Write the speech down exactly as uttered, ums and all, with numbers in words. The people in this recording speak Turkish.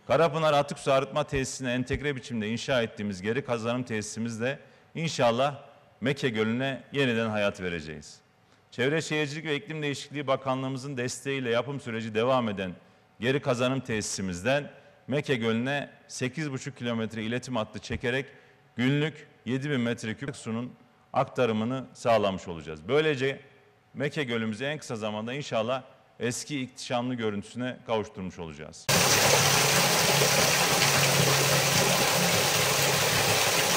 Karapınar Atık Su Arıtma Tesisine entegre biçimde inşa ettiğimiz geri kazanım tesisimizde inşallah Mekke Gölü'ne yeniden hayat vereceğiz. Çevre Şehircilik ve İklim Değişikliği Bakanlığımızın desteğiyle yapım süreci devam eden geri kazanım tesisimizden Mekke Gölü'ne sekiz buçuk kilometre iletim hattı çekerek günlük yedi bin metreküp sunun aktarımını sağlamış olacağız. Böylece Mekke Gölü'müzü en kısa zamanda inşallah eski ihtişamlı görüntüsüne kavuşturmuş olacağız.